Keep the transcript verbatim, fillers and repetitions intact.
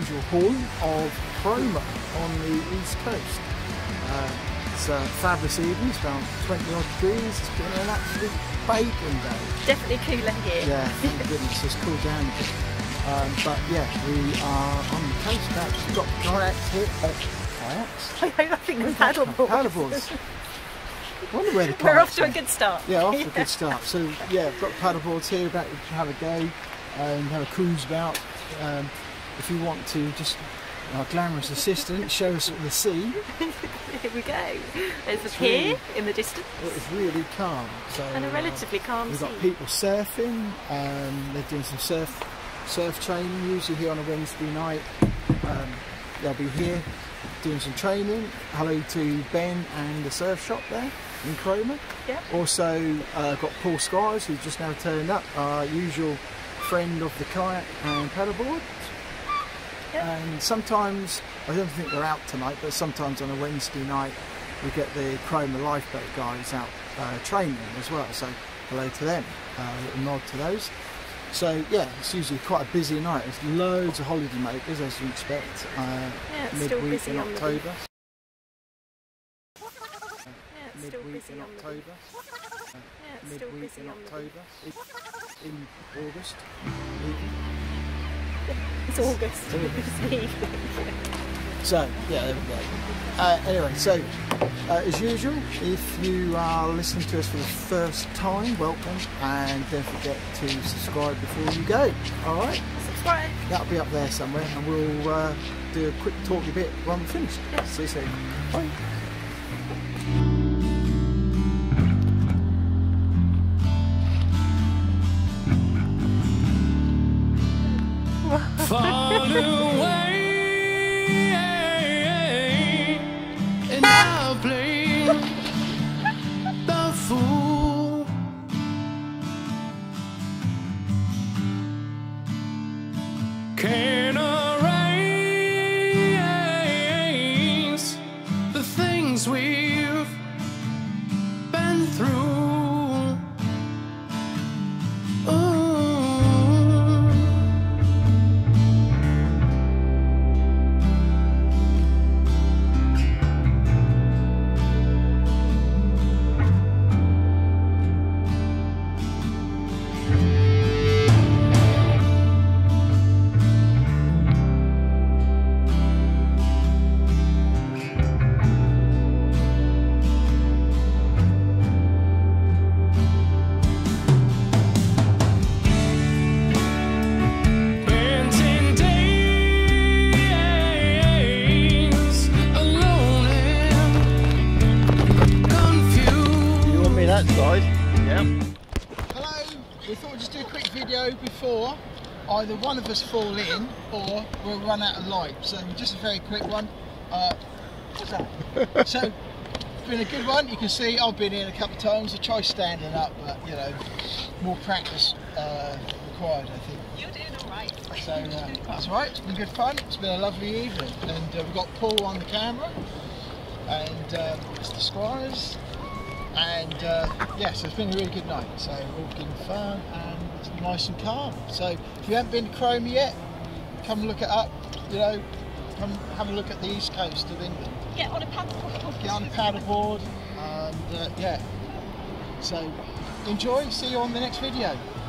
usual haunt of Cromer on the east coast. Uh, it's a fabulous evening, it's around twenty odd degrees, it's been an absolute bacon day. Definitely cooler here. Yeah, thank goodness, it's cooled down a bit. Um, but yeah, we are on the coast now, we've got kayaks here. Uh, kayaks? I think the paddleboards. Paddleboards. I wonder where the kayaks We're off to are. a good start. Yeah, off to a good start. So yeah, I've got paddleboards here, about to have a go and have a cruise about. Um, if you want to just, our glamorous assistant, show us the sea. Here we go. There's the pier really, in the distance. It's really calm. So, and a relatively calm uh, we've sea. got people surfing, um, they're doing some surf surf training, usually here on a Wednesday night. Um, they'll be here doing some training. Hello to Ben and the surf shop there in Cromer. Yeah. Also uh, got Paul Squires, who's just now turned up, our usual friend of the kayak and paddleboard. Yep. And sometimes, I don't think they're out tonight, but sometimes on a Wednesday night we get the Cromer lifeboat guys out uh, training as well, so hello to them, uh, a little nod to those. So yeah, it's usually quite a busy night. There's loads of holiday makers, as you expect, uh, yeah, it's midweek still in October. Yeah, it's still midweek busy in on the October. Yeah, it's still midweek busy in on the October. In August. It's August. August. So yeah, there we go. Uh, anyway, so uh, as usual, if you are listening to us for the first time, welcome, and don't forget to subscribe before you go. All right? Subscribe. That'll be up there somewhere, and we'll uh, do a quick talky bit when we're finished. Yeah. See you soon. Bye. Fall away, and I'll play the fool. Can't erase the things we've been through. Yeah. Hello, we thought we'd just do a quick video before either one of us fall in or we'll run out of light. So just a very quick one. Uh, what's that? So it's been a good one. You can see I've been in a couple of times. I try standing up, but you know, more practice uh, required, I think. You're doing all right. So uh, that's right. It's been good fun. It's been a lovely evening, and uh, we've got Paul on the camera and uh, Mister Squires. And uh, yes, yeah, so it's been a really good night. So all been fun and it's nice and calm. So if you haven't been to Cromer yet, come look it up. You know, come have a look at the east coast of England. Get on a paddleboard. Get on a paddleboard, and uh, yeah. So enjoy. See you on the next video.